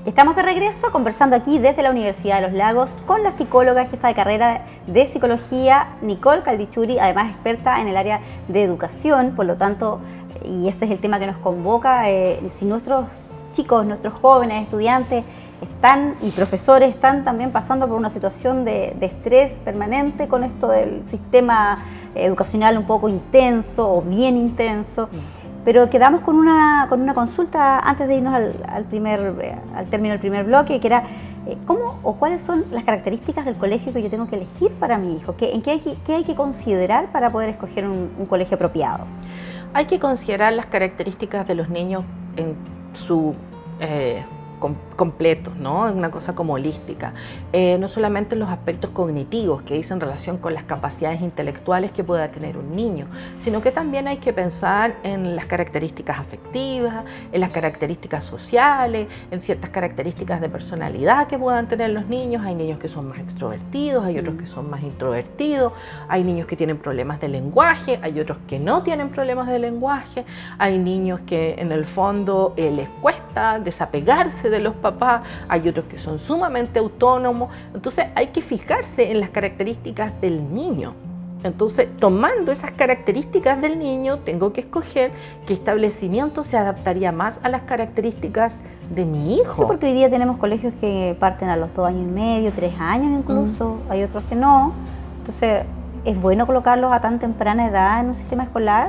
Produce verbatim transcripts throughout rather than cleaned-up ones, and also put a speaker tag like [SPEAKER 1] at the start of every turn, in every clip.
[SPEAKER 1] Estamos de regreso conversando aquí desde la Universidad de los Lagos con la psicóloga jefa de carrera de psicología Nicole Caldichuri, además experta en el área de educación. Por lo tanto, y ese es el tema que nos convoca, eh, si nuestros chicos, nuestros jóvenes, estudiantes están y profesores están también pasando por una situación de, de estrés permanente con esto del sistema educacional un poco intenso o bien intenso. Pero quedamos con una, con una consulta antes de irnos al, al, primer, al término del primer bloque, que era eh, ¿cómo o cuáles son las características del colegio que yo tengo que elegir para mi hijo? ¿Qué, ¿En qué hay, que, qué hay que considerar para poder escoger un, un colegio apropiado?
[SPEAKER 2] Hay que considerar las características de los niños en su eh, com completo, ¿no? Una cosa como holística. Eh, no solamente los aspectos cognitivos que dicen relación con las capacidades intelectuales que pueda tener un niño, sino que también hay que pensar en las características afectivas, en las características sociales, en ciertas características de personalidad que puedan tener los niños. Hay niños que son más extrovertidos, hay otros que son más introvertidos, hay niños que tienen problemas de lenguaje, hay otros que no tienen problemas de lenguaje, hay niños que en el fondo eh, les cuesta desapegarse de los papás, hay otros que son sumamente autónomos. Entonces hay que fijarse en las características del niño. Entonces, tomando esas características del niño, tengo que escoger qué establecimiento se adaptaría más a las características de mi hijo.
[SPEAKER 1] Sí, porque hoy día tenemos colegios que parten a los dos años y medio, tres años incluso, mm. hay otros que no. Entonces, ¿es bueno colocarlos a tan temprana edad en un sistema escolar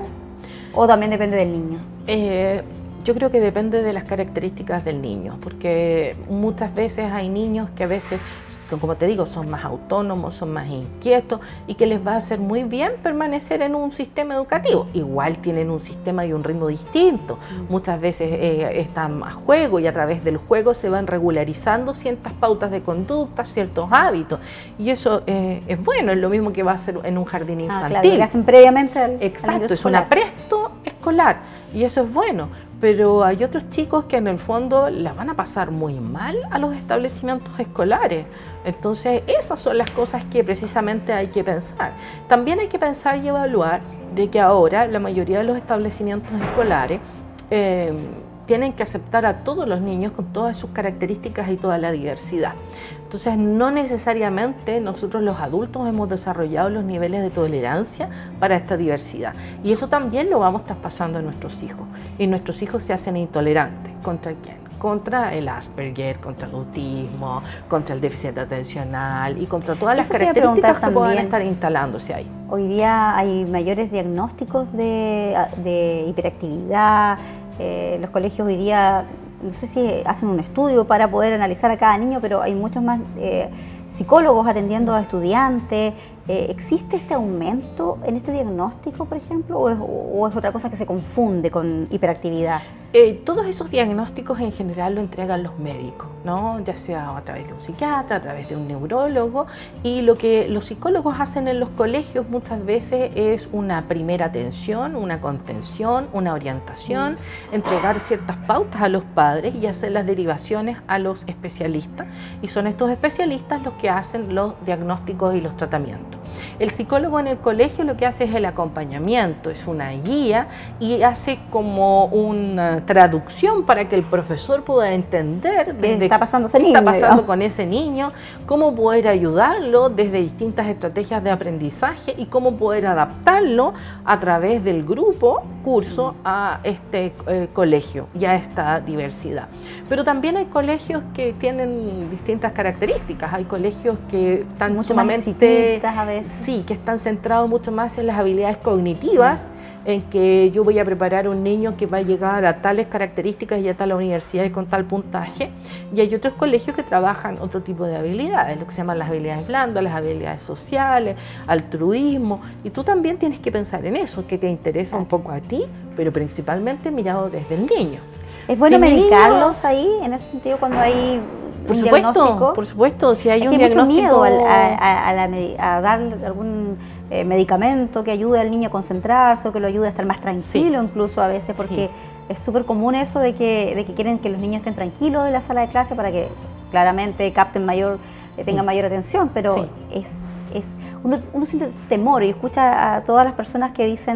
[SPEAKER 1] o también depende del niño?
[SPEAKER 2] Eh, Yo creo que depende de las características del niño, porque muchas veces hay niños que a veces, como te digo, son más autónomos, son más inquietos y que les va a hacer muy bien permanecer en un sistema educativo. Igual tienen un sistema y un ritmo distinto. Mm. Muchas veces eh, están a juego y a través del juego se van regularizando ciertas pautas de conducta, ciertos hábitos. Y eso eh, es bueno, es lo mismo que va a hacer en un jardín infantil.
[SPEAKER 1] Ah, claro, que hacen previamente al,
[SPEAKER 2] Exacto, al es un apresto escolar y eso es bueno. Pero hay otros chicos que en el fondo la van a pasar muy mal a los establecimientos escolares. Entonces esas son las cosas que precisamente hay que pensar. También hay que pensar y evaluar de que ahora la mayoría de los establecimientos escolares eh, tienen que aceptar a todos los niños con todas sus características y toda la diversidad. Entonces, no necesariamente nosotros los adultos hemos desarrollado los niveles de tolerancia para esta diversidad. Y eso también lo vamos traspasando a nuestros hijos. Y nuestros hijos se hacen intolerantes. ¿Contra quién? Contra el Asperger, contra el autismo, contra el déficit atencional y contra todas las características que puedan estar instalándose ahí.
[SPEAKER 1] Hoy día hay mayores diagnósticos de, de hiperactividad. Eh, los colegios hoy día, no sé si hacen un estudio para poder analizar a cada niño, pero hay muchos más eh, psicólogos atendiendo a estudiantes. Eh, ¿Existe este aumento en este diagnóstico, por ejemplo, o es, o es otra cosa que se confunde con hiperactividad?
[SPEAKER 2] Eh, todos esos diagnósticos en general lo entregan los médicos, ¿no? Ya sea a través de un psiquiatra, a través de un neurólogo, y lo que los psicólogos hacen en los colegios muchas veces es una primera atención, una contención, una orientación, mm. entregar ciertas pautas a los padres y hacer las derivaciones a los especialistas, y son estos especialistas los que hacen los diagnósticos y los tratamientos. El psicólogo en el colegio lo que hace es el acompañamiento, es una guía y hace como una traducción para que el profesor pueda entender
[SPEAKER 1] qué está pasando, ese
[SPEAKER 2] qué
[SPEAKER 1] niño,
[SPEAKER 2] está pasando
[SPEAKER 1] ¿no?
[SPEAKER 2] con ese niño, cómo poder ayudarlo desde distintas estrategias de aprendizaje y cómo poder adaptarlo a través del grupo, curso, a este eh, colegio y a esta diversidad. Pero también hay colegios que tienen distintas características, hay colegios que están
[SPEAKER 1] mucho
[SPEAKER 2] sumamente,
[SPEAKER 1] más a veces.
[SPEAKER 2] Sí, que están centrados mucho más en las habilidades cognitivas, en que yo voy a preparar a un niño que va a llegar a tales características y a tal universidad y con tal puntaje, y hay otros colegios que trabajan otro tipo de habilidades, lo que se llaman las habilidades blandas, las habilidades sociales, altruismo, y tú también tienes que pensar en eso, que te interesa un poco a ti, pero principalmente mirado desde el niño.
[SPEAKER 1] ¿Es bueno
[SPEAKER 2] si
[SPEAKER 1] medicarlos
[SPEAKER 2] niño,
[SPEAKER 1] ahí, en ese sentido, cuando hay
[SPEAKER 2] por
[SPEAKER 1] un
[SPEAKER 2] supuesto,
[SPEAKER 1] diagnóstico?
[SPEAKER 2] Por supuesto, si hay
[SPEAKER 1] es
[SPEAKER 2] un
[SPEAKER 1] que hay
[SPEAKER 2] diagnóstico...
[SPEAKER 1] mucho miedo al, a, a, a, la, a dar algún eh, medicamento que ayude al niño a concentrarse o que lo ayude a estar más tranquilo, sí. incluso a veces, porque sí. es súper común eso de que, de que quieren que los niños estén tranquilos en la sala de clase para que claramente capten mayor, eh, tengan sí. mayor atención, pero sí. es, es uno, uno siente temor y escucha a todas las personas que dicen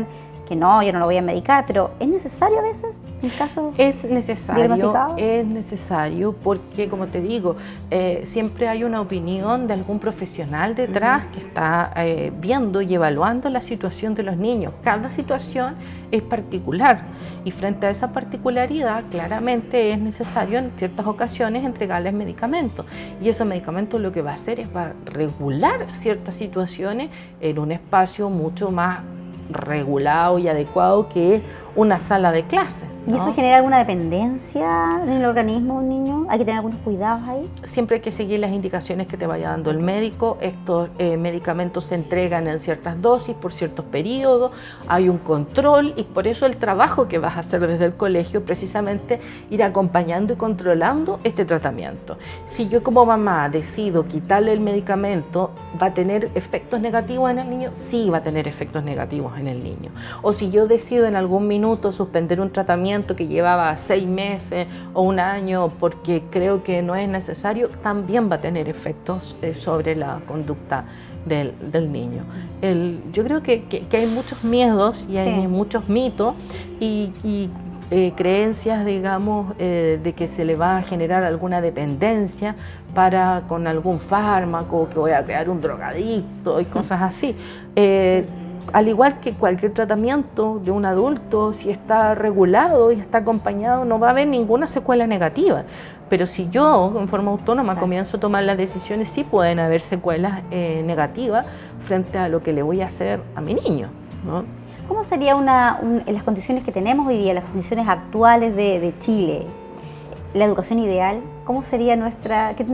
[SPEAKER 1] que no, yo no lo voy a medicar, pero ¿es necesario a veces en caso
[SPEAKER 2] Es necesario,
[SPEAKER 1] diagnosticado?
[SPEAKER 2] es necesario porque, como te digo, eh, siempre hay una opinión de algún profesional detrás uh-huh. que está eh, viendo y evaluando la situación de los niños. Cada situación es particular y frente a esa particularidad, claramente es necesario en ciertas ocasiones entregarles medicamentos. Y esos medicamentos lo que va a hacer es va a regular ciertas situaciones en un espacio mucho más regulado y adecuado que es una sala de clases, ¿no?
[SPEAKER 1] ¿Y eso genera alguna dependencia en el organismo de un niño? ¿Hay que tener algunos cuidados ahí?
[SPEAKER 2] Siempre hay que seguir las indicaciones que te vaya dando el médico. Estos eh, medicamentos se entregan en ciertas dosis por ciertos periodos, hay un control y por eso el trabajo que vas a hacer desde el colegio precisamente ir acompañando y controlando este tratamiento. Si yo como mamá decido quitarle el medicamento, ¿va a tener efectos negativos en el niño? Sí, va a tener efectos negativos en el niño. O si yo decido en algún minuto suspender un tratamiento que llevaba seis meses o un año porque creo que no es necesario, también va a tener efectos eh, sobre la conducta del, del niño. El, yo creo que, que, que hay muchos miedos y hay sí. muchos mitos y, y eh, creencias, digamos, eh, de que se le va a generar alguna dependencia para con algún fármaco, que voy a crear un drogadicto y cosas así. Eh, Al igual que cualquier tratamiento de un adulto, si está regulado y está acompañado, no va a haber ninguna secuela negativa. Pero si yo, en forma autónoma, comienzo a tomar las decisiones, sí pueden haber secuelas eh, negativas frente a lo que le voy a hacer a mi niño, ¿no?
[SPEAKER 1] ¿Cómo sería una, un, en las condiciones que tenemos hoy día, las condiciones actuales de, de Chile, la educación ideal? ¿Cómo sería nuestra... Qué,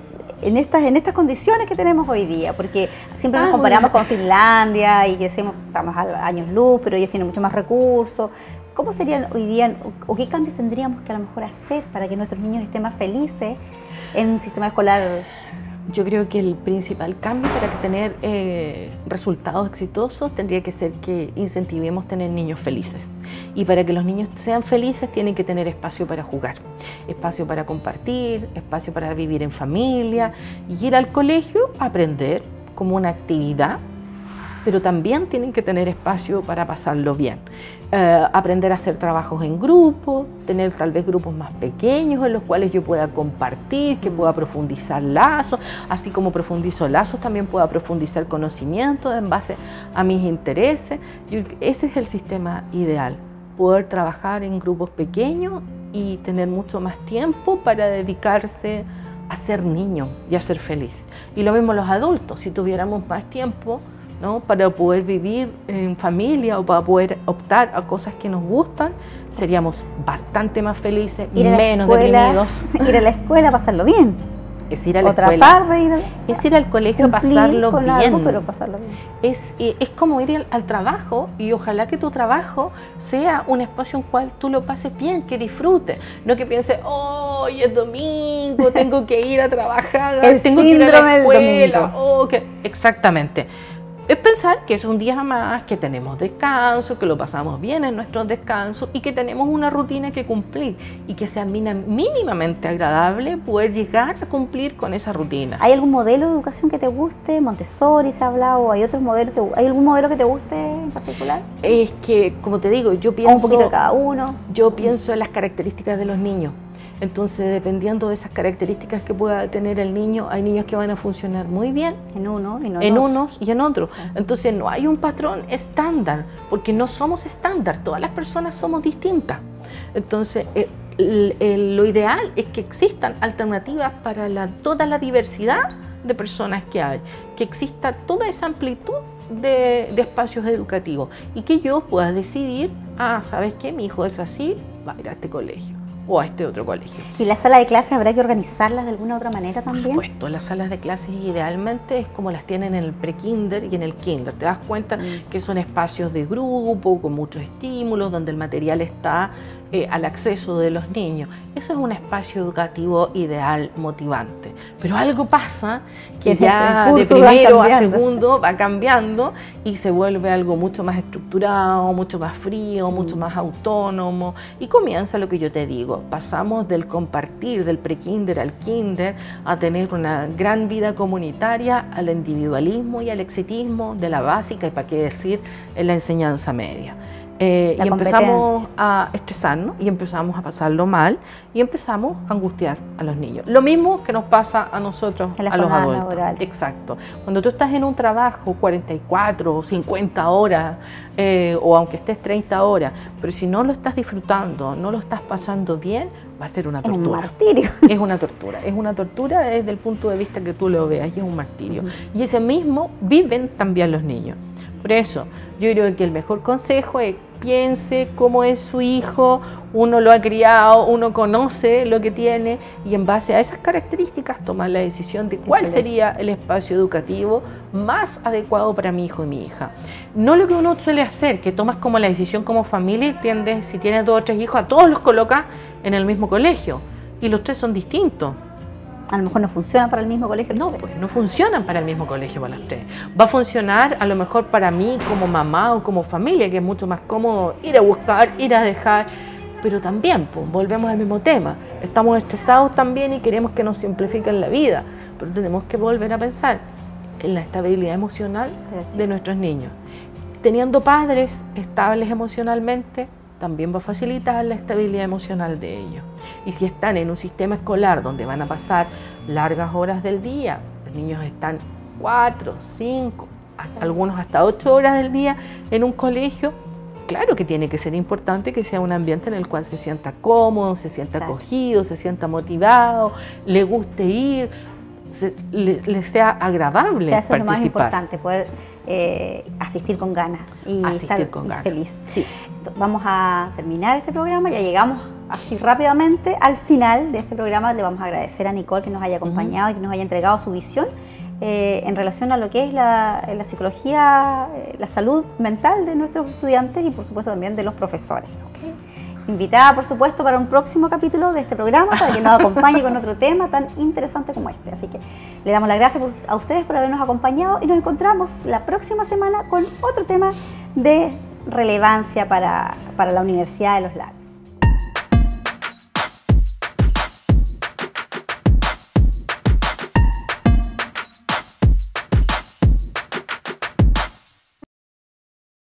[SPEAKER 1] En estas, en estas condiciones que tenemos hoy día? Porque siempre nos ah, comparamos con Finlandia y que decimos estamos a años luz, pero ellos tienen mucho más recursos. ¿Cómo serían hoy día o qué cambios tendríamos que a lo mejor hacer para que nuestros niños estén más felices en un sistema escolar?
[SPEAKER 2] Yo creo que el principal cambio para tener eh, resultados exitosos tendría que ser que incentivemos tener niños felices. Y para que los niños sean felices tienen que tener espacio para jugar, espacio para compartir, espacio para vivir en familia y ir al colegio a aprender como una actividad, pero también tienen que tener espacio para pasarlo bien. Eh, aprender a hacer trabajos en grupo, tener tal vez grupos más pequeños en los cuales yo pueda compartir, que pueda profundizar lazos, así como profundizo lazos también pueda profundizar conocimientos en base a mis intereses. Yo, ese es el sistema ideal, poder trabajar en grupos pequeños y tener mucho más tiempo para dedicarse a ser niño y a ser feliz. Y lo mismo los adultos, si tuviéramos más tiempo, ¿no? Para poder vivir en familia o para poder optar a cosas que nos gustan, seríamos bastante más felices, menos deprimidos.
[SPEAKER 1] Ir a la escuela, pasarlo bien.
[SPEAKER 2] Es ir a la
[SPEAKER 1] Otra
[SPEAKER 2] escuela.
[SPEAKER 1] Tarde, ir a,
[SPEAKER 2] es ir al colegio a pasarlo
[SPEAKER 1] con
[SPEAKER 2] bien.
[SPEAKER 1] Algo, pero pasarlo bien.
[SPEAKER 2] Es, es como ir al, al trabajo y ojalá que tu trabajo sea un espacio en cual tú lo pases bien, que disfrutes. No que pienses, oh, hoy es domingo, tengo que ir a trabajar,
[SPEAKER 1] El
[SPEAKER 2] tengo que ir a la escuela.
[SPEAKER 1] Del domingo.
[SPEAKER 2] Oh, que... Exactamente. Es pensar que es un día más, que tenemos descanso, que lo pasamos bien en nuestros descansos y que tenemos una rutina que cumplir y que sea mínimamente agradable poder llegar a cumplir con esa rutina.
[SPEAKER 1] ¿Hay algún modelo de educación que te guste? ¿Montessori se ha hablado? ¿Hay otros modelos? ¿Hay algún modelo que te guste en particular?
[SPEAKER 2] Es que, como te digo, yo pienso...
[SPEAKER 1] ¿O un poquito de cada uno?
[SPEAKER 2] Yo pienso en las características de los niños. Entonces, dependiendo de esas características que pueda tener el niño, hay niños que van a funcionar muy bien
[SPEAKER 1] en uno y no
[SPEAKER 2] en,
[SPEAKER 1] en
[SPEAKER 2] unos y en otros. Entonces, no hay un patrón estándar, porque no somos estándar, todas las personas somos distintas. Entonces, el, el, lo ideal es que existan alternativas para la, toda la diversidad de personas que hay, que exista toda esa amplitud de, de espacios educativos y que yo pueda decidir, ah, ¿sabes qué? Mi hijo es así, va a ir a este colegio o a este otro colegio.
[SPEAKER 1] ¿Y la sala de clases habrá que organizarlas de alguna otra manera también?
[SPEAKER 2] Por supuesto, las salas de clases idealmente es como las tienen en el pre-kinder y en el kinder. Te das cuenta mm. que son espacios de grupo, con muchos estímulos, donde el material está eh, al acceso de los niños. Eso es un espacio educativo ideal, motivante. Pero algo pasa que ya de primero a segundo va cambiando y se vuelve algo mucho más estructurado, mucho más frío, mm. mucho más autónomo y comienza lo que yo te digo. Pasamos del compartir del pre-kinder al kinder a tener una gran vida comunitaria, al individualismo y al exitismo de la básica y para qué decir en la enseñanza media. Eh,
[SPEAKER 1] La
[SPEAKER 2] y empezamos a estresarnos y empezamos a pasarlo mal y empezamos a angustiar a los niños. Lo mismo que nos pasa a nosotros,
[SPEAKER 1] En las
[SPEAKER 2] a los
[SPEAKER 1] jornadas
[SPEAKER 2] adultos.
[SPEAKER 1] laborales.
[SPEAKER 2] Exacto. Cuando tú estás en un trabajo cuarenta y cuatro o cincuenta horas, eh, o aunque estés treinta horas, pero si no lo estás disfrutando, no lo estás pasando bien, va a ser una
[SPEAKER 1] Es un
[SPEAKER 2] tortura.
[SPEAKER 1] martirio.
[SPEAKER 2] Es una tortura. Es una tortura desde el punto de vista que tú lo veas y es un martirio.
[SPEAKER 1] Uh-huh.
[SPEAKER 2] Y ese mismo viven también los niños. Por eso, yo creo que el mejor consejo es piense cómo es su hijo, uno lo ha criado, uno conoce lo que tiene y en base a esas características tomar la decisión de cuál sería el espacio educativo más adecuado para mi hijo y mi hija. No lo que uno suele hacer, que tomas como la decisión como familia y tiendes, si tienes dos o tres hijos, a todos los colocas en el mismo colegio y los tres son distintos.
[SPEAKER 1] A lo mejor no funciona para el mismo colegio.
[SPEAKER 2] No, pues no funcionan para el mismo colegio para las tres. Va a funcionar a lo mejor para mí como mamá o como familia, que es mucho más cómodo ir a buscar, ir a dejar, pero también, pues, volvemos al mismo tema. Estamos estresados también y queremos que nos simplifiquen la vida, pero tenemos que volver a pensar en la estabilidad emocional de nuestros niños. Teniendo padres estables emocionalmente, también va a facilitar la estabilidad emocional de ellos. Y si están en un sistema escolar donde van a pasar largas horas del día, los niños están cuatro, cinco, hasta algunos hasta ocho horas del día en un colegio, claro que tiene que ser importante que sea un ambiente en el cual se sienta cómodo, se sienta
[SPEAKER 1] claro.
[SPEAKER 2] acogido, se sienta motivado, le guste ir, se, le, le sea agradable
[SPEAKER 1] o sea, eso
[SPEAKER 2] participar.
[SPEAKER 1] Es lo más importante, poder eh, asistir con ganas y
[SPEAKER 2] asistir
[SPEAKER 1] estar
[SPEAKER 2] con ganas.
[SPEAKER 1] feliz.
[SPEAKER 2] Sí.
[SPEAKER 1] Vamos a terminar este programa, ya llegamos así rápidamente al final de este programa. Le vamos a agradecer a Nicole que nos haya acompañado uh-huh. y que nos haya entregado su visión eh, en relación a lo que es la, la psicología, eh, la salud mental de nuestros estudiantes y por supuesto también de los profesores.
[SPEAKER 2] Okay.
[SPEAKER 1] Invitada, por supuesto, para un próximo capítulo de este programa, para que nos acompañe con otro tema tan interesante como este. Así que le damos las gracias por, a ustedes por habernos acompañado y nos encontramos la próxima semana con otro tema de relevancia para, para la Universidad de los Lagos.